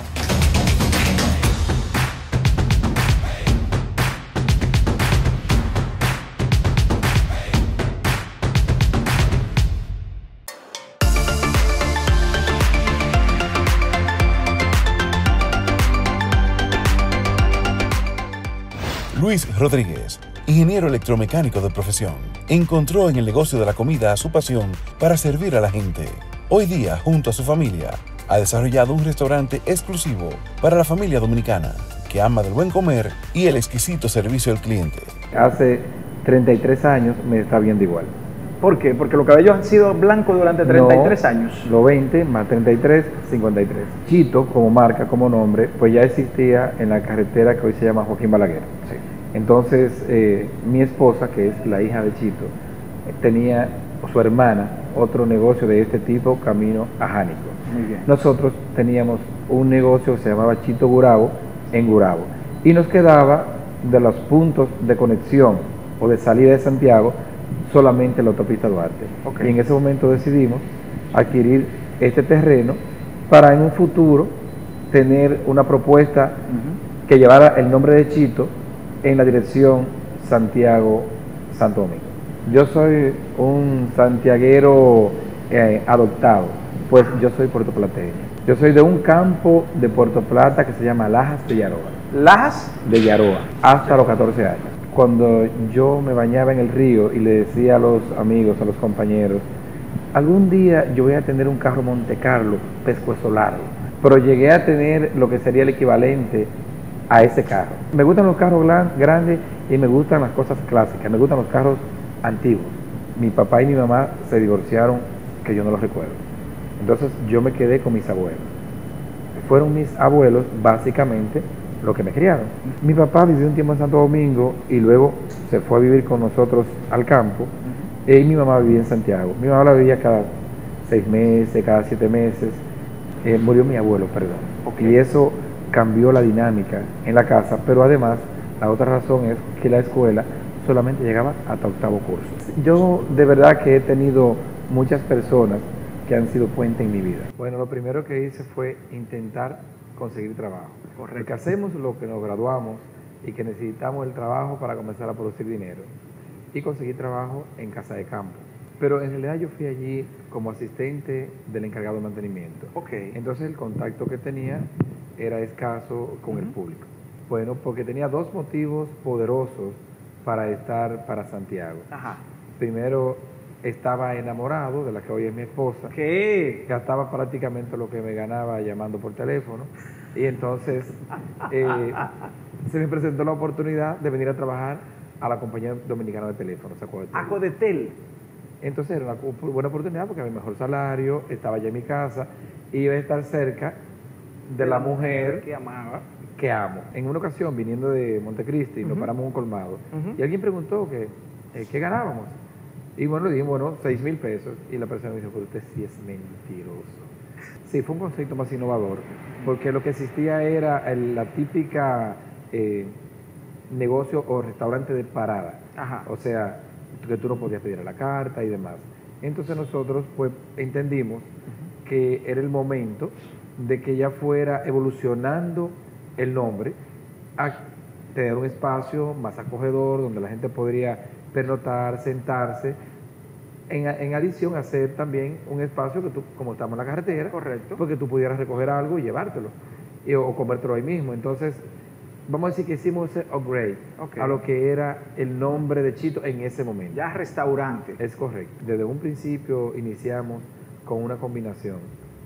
Luis Rodríguez, ingeniero electromecánico de profesión, encontró en el negocio de la comida su pasión para servir a la gente. Hoy día, junto a su familia, ha desarrollado un restaurante exclusivo para la familia dominicana, que ama del buen comer y el exquisito servicio al cliente. Hace treinta y tres años me está viendo igual. ¿Por qué? Porque los cabellos han sido blancos durante treinta y tres no, años. Los veinte más treinta y tres, cincuenta y tres. Chito, como marca, como nombre, pues ya existía en la carretera que hoy se llama Joaquín Balaguer. Sí. Entonces, eh, mi esposa, que es la hija de Chito, tenía, o su hermana, otro negocio de este tipo, camino a Jánico. Muy bien. Nosotros teníamos un negocio que se llamaba Chito Gurabo, en Gurabo. Y nos quedaba de los puntos de conexión o de salida de Santiago, solamente la autopista Duarte. Okay. Y en ese momento decidimos adquirir este terreno para en un futuro tener una propuesta uh-huh. que llevara el nombre de Chito en la dirección Santiago-Santo Domingo. Yo soy un santiaguero eh, adoptado, pues yo soy puertoplateño. Yo soy de un campo de Puerto Plata que se llama Lajas de Yaroa. ¿Lajas? De Yaroa, hasta los catorce años. Cuando yo me bañaba en el río y le decía a los amigos, a los compañeros, algún día yo voy a tener un carro Monte Carlo, pescuezo largo, pero llegué a tener lo que sería el equivalente a ese carro. Me gustan los carros grandes y me gustan las cosas clásicas, me gustan los carros antiguos. mi papá y mi mamá se divorciaron, que yo no los recuerdo. Entonces yo me quedé con mis abuelos. Fueron mis abuelos básicamente los que me criaron. Mi papá vivió un tiempo en Santo Domingo y luego se fue a vivir con nosotros al campo. Y mi mamá vivía en Santiago. Mi mamá la vivía cada seis meses, cada siete meses. Eh, murió mi abuelo, perdón. Okay. Y eso cambió la dinámica en la casa, pero además la otra razón es que la escuela solamente llegaba hasta octavo curso. Yo de verdad que he tenido muchas personas que han sido puente en mi vida. Bueno, lo primero que hice fue intentar conseguir trabajo. Porque hacemos lo que nos graduamos y que necesitamos el trabajo para comenzar a producir dinero. Y conseguí trabajo en casa de campo. Pero en realidad yo fui allí como asistente del encargado de mantenimiento. Okay. Entonces el contacto que tenía era escaso con uh-huh. el público. Bueno, porque tenía dos motivos poderosos para estar para Santiago. Ajá. Primero, estaba enamorado de la que hoy es mi esposa. ¿Qué? Gastaba prácticamente lo que me ganaba llamando por teléfono. Y entonces eh, se me presentó la oportunidad de venir a trabajar a la compañía dominicana de teléfonos, Acodetel. Acodetel. Entonces era una buena oportunidad porque había mejor salario, estaba ya en mi casa y iba a estar cerca de, de la, la mujer, mujer que amaba. Que amo. En una ocasión, viniendo de Montecristi, uh-huh. nos paramos en un colmado uh-huh. y alguien preguntó que, eh, ¿qué ganábamos? Y bueno, le dijimos, bueno, seis mil pesos. Y la persona me dijo, pero usted sí es mentiroso. Sí, fue un concepto más innovador, porque lo que existía era el, la típica eh, negocio o restaurante de parada. Ajá. O sea, que tú no podías pedir a la carta y demás. Entonces nosotros pues entendimos uh-huh. que era el momento de que ya fuera evolucionando el nombre a tener un espacio más acogedor donde la gente podría pernotar, sentarse, en, en adición a hacer también un espacio que tú, como estamos en la carretera, correcto, porque tú pudieras recoger algo y llevártelo y, o comértelo ahí mismo. Entonces vamos a decir que hicimos ese upgrade okay. a lo que era el nombre de Chito en ese momento. Ya restaurante. Es correcto. Desde un principio iniciamos con una combinación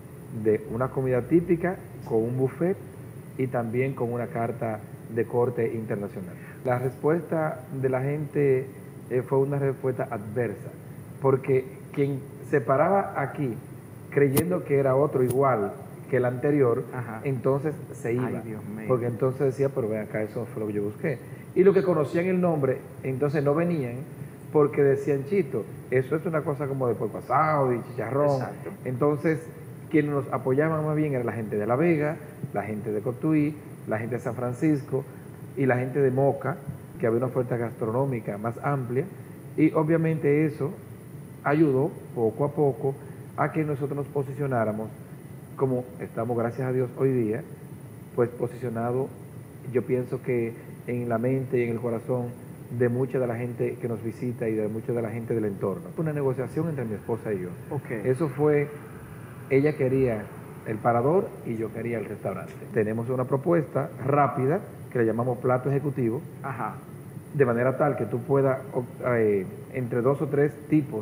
de una comida típica con un buffet y también con una carta de corte internacional. La respuesta de la gente eh, fue una respuesta adversa, porque quien se paraba aquí creyendo que era otro igual que el anterior, ajá, entonces se iba. Ay, Dios mío. Porque entonces decía, pero ven acá, eso fue lo que yo busqué. Y los que conocían el nombre, entonces no venían porque decían, Chito, eso es una cosa como de pollo asado, de chicharrón. Exacto. Entonces, quienes nos apoyaban más bien era la gente de La Vega, la gente de Cotuí, la gente de San Francisco y la gente de Moca, que había una oferta gastronómica más amplia. Y obviamente eso ayudó poco a poco a que nosotros nos posicionáramos como estamos, gracias a Dios, hoy día, pues posicionado, yo pienso que en la mente y en el corazón de mucha de la gente que nos visita y de mucha de la gente del entorno. Fue una negociación entre mi esposa y yo. Okay. Eso fue, ella quería el parador y yo quería el restaurante. Tenemos una propuesta rápida que le llamamos plato ejecutivo, ajá, de manera tal que tú puedas, eh, entre dos o tres tipos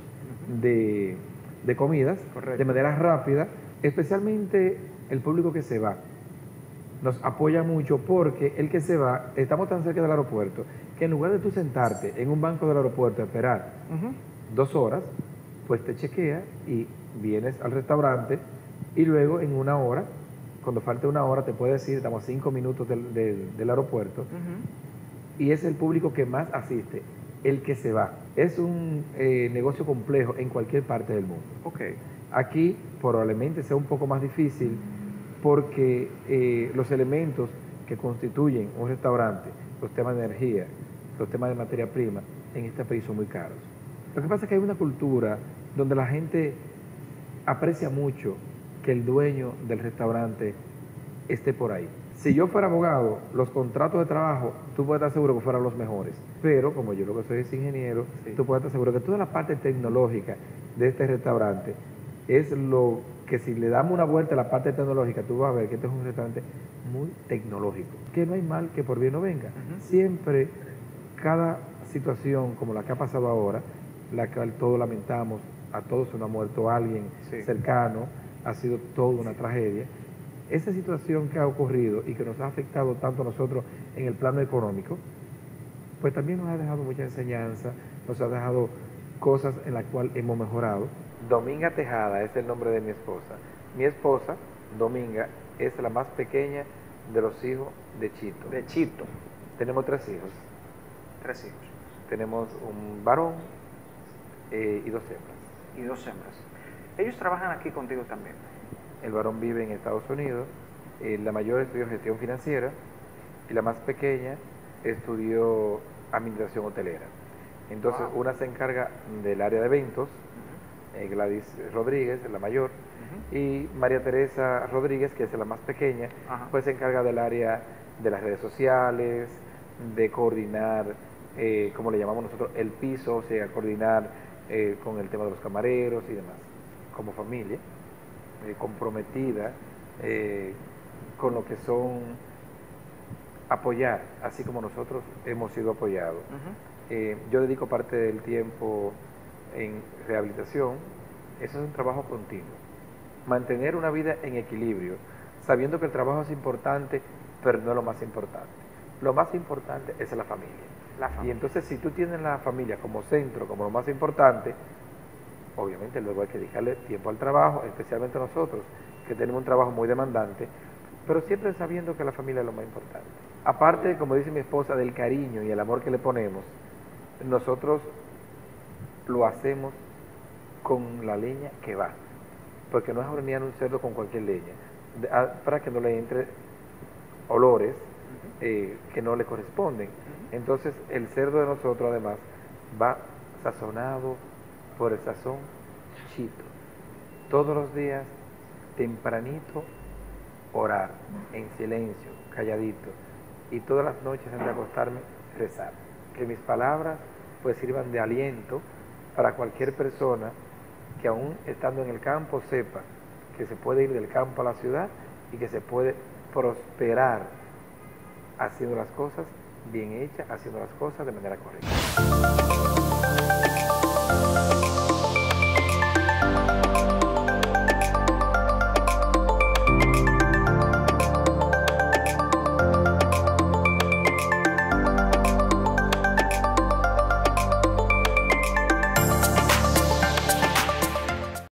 de, de comidas, correcto, de manera rápida. Especialmente el público que se va nos apoya mucho porque el que se va, estamos tan cerca del aeropuerto que en lugar de tú sentarte en un banco del aeropuerto a esperar uh-huh. dos horas, pues te chequea y vienes al restaurante y luego en una hora, cuando falte una hora te puede decir, estamos a cinco minutos del, del, del aeropuerto uh-huh. y es el público que más asiste, el que se va. Es un eh, negocio complejo en cualquier parte del mundo. Okay. Aquí probablemente sea un poco más difícil porque eh, los elementos que constituyen un restaurante, los temas de energía, los temas de materia prima, en este país son muy caros. Lo que pasa es que hay una cultura donde la gente aprecia mucho que el dueño del restaurante esté por ahí. Si yo fuera abogado, los contratos de trabajo, tú puedes estar seguro que fueran los mejores. Pero como yo lo que soy es ingeniero, sí, tú puedes estar seguro que toda la parte tecnológica de este restaurante es lo que, si le damos una vuelta a la parte tecnológica, tú vas a ver que este es un restaurante muy tecnológico. Que no hay mal que por bien no venga. Uh-huh. Siempre, cada situación como la que ha pasado ahora, la que todos lamentamos, a todos se nos ha muerto alguien sí. cercano, ha sido toda una tragedia. Esa situación que ha ocurrido y que nos ha afectado tanto a nosotros en el plano económico, pues también nos ha dejado mucha enseñanza, nos ha dejado cosas en las cuales hemos mejorado. Dominga Tejada es el nombre de mi esposa. Mi esposa, Dominga, es la más pequeña de los hijos de Chito. De Chito. Tenemos tres hijos. Tres hijos. Tenemos un varón eh, y dos hembras. Y dos hembras. Ellos trabajan aquí contigo también. El varón vive en Estados Unidos, eh, la mayor estudió gestión financiera y la más pequeña estudió administración hotelera. Entonces, wow. Una se encarga del área de eventos, uh-huh. eh, Gladys Rodríguez, la mayor, uh-huh. y María Teresa Rodríguez, que es la más pequeña, uh-huh. pues se encarga del área de las redes sociales, de coordinar, eh, como le llamamos nosotros, el piso, o sea, coordinar eh, con el tema de los camareros y demás. Como familia, eh, comprometida eh, con lo que son apoyar, así como nosotros hemos sido apoyados. Uh-huh. eh, yo dedico parte del tiempo en rehabilitación. Eso es un trabajo continuo. Mantener una vida en equilibrio, sabiendo que el trabajo es importante, pero no es lo más importante. Lo más importante es la familia. La familia. Y entonces, si tú tienes la familia como centro, como lo más importante, obviamente luego hay que dedicarle tiempo al trabajo, especialmente nosotros, que tenemos un trabajo muy demandante, pero siempre sabiendo que la familia es lo más importante. Aparte, como dice mi esposa, del cariño y el amor que le ponemos, nosotros lo hacemos con la leña que va, porque no es hornear un cerdo con cualquier leña, para que no le entre olores eh, que no le corresponden. Entonces, el cerdo de nosotros, además, va sazonado por el sazón Chito. Todos los días, tempranito, orar, en silencio, calladito, y todas las noches antes de acostarme, rezar. Que mis palabras pues sirvan de aliento para cualquier persona que aún estando en el campo sepa que se puede ir del campo a la ciudad y que se puede prosperar haciendo las cosas bien hechas, haciendo las cosas de manera correcta.